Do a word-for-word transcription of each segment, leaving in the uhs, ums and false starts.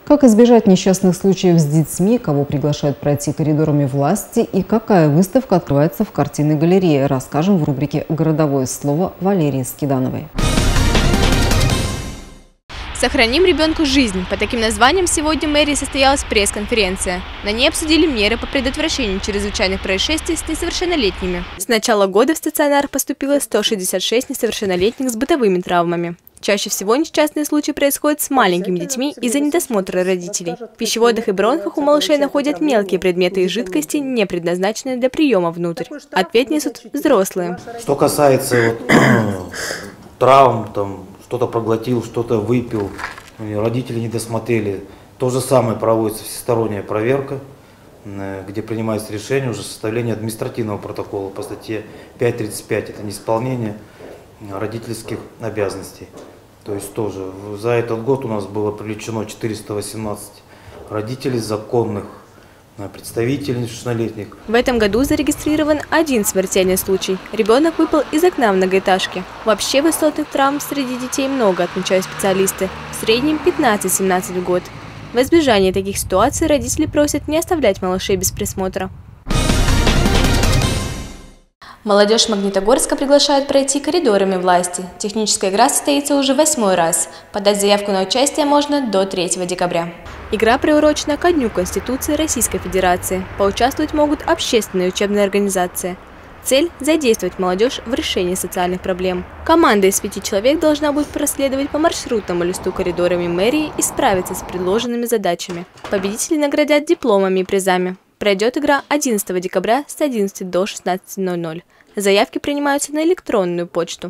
Как избежать несчастных случаев с детьми, кого приглашают пройти коридорами власти и какая выставка открывается в картинной галерее, расскажем в рубрике «Городовое слово» Валерии Скидановой. «Сохраним ребенку жизнь». По таким названиям сегодня в мэрии состоялась пресс-конференция. На ней обсудили меры по предотвращению чрезвычайных происшествий с несовершеннолетними. С начала года в стационар поступило сто шестьдесят шесть несовершеннолетних с бытовыми травмами. Чаще всего несчастные случаи происходят с маленькими детьми из-за недосмотра родителей. В пищеводах и бронхах у малышей находят мелкие предметы и жидкости, не предназначенные для приема внутрь. Ответ несут взрослые. Что касается вот, травм, там что-то проглотил, что-то выпил, родители не досмотрели, то же самое проводится всесторонняя проверка, где принимается решение уже составление административного протокола по статье пять тридцать пять, это неисполнение родительских обязанностей. То есть тоже за этот год у нас было привлечено четыреста восемнадцать родителей законных, представителей несовершеннолетних. В этом году зарегистрирован один смертельный случай. Ребенок выпал из окна в многоэтажке. Вообще высотных травм среди детей много, отмечают специалисты. В среднем пятнадцать-семнадцать в год. В избежание таких ситуаций родители просят не оставлять малышей без присмотра. Молодежь Магнитогорска приглашают пройти коридорами власти. Техническая игра состоится уже восьмой раз. Подать заявку на участие можно до третьего декабря. Игра приурочена ко Дню Конституции Российской Федерации. Поучаствовать могут общественные учебные организации. Цель – задействовать молодежь в решении социальных проблем. Команда из пяти человек должна будет проследовать по маршрутному листу коридорами мэрии и справиться с предложенными задачами. Победителей наградят дипломами и призами. Пройдет игра одиннадцатого декабря с одиннадцати до шестнадцати ноль-ноль. Заявки принимаются на электронную почту.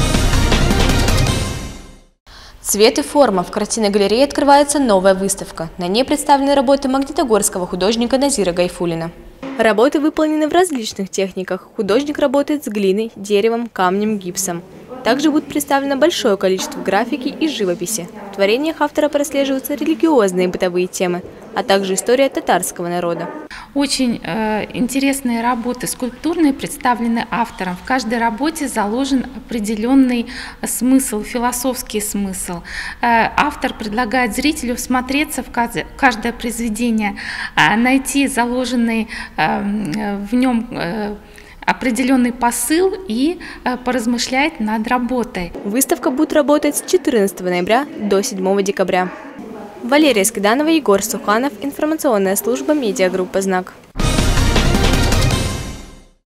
Цвет и форма. В картинной галерее открывается новая выставка. На ней представлены работы магнитогорского художника Назира Гайфуллина. Работы выполнены в различных техниках. Художник работает с глиной, деревом, камнем, гипсом. Также будет представлено большое количество графики и живописи. В творениях автора прослеживаются религиозные и бытовые темы, а также история татарского народа. Очень э, интересные работы скульптурные представлены автором. В каждой работе заложен определенный смысл, философский смысл. Э, автор предлагает зрителю всмотреться в каждое, каждое произведение, э, найти заложенный э, в нем э, определенный посыл и э, поразмышлять над работой. Выставка будет работать с четырнадцатого ноября до седьмого декабря. Валерия Скиданова, Егор Суханов, информационная служба медиагруппы «Знак».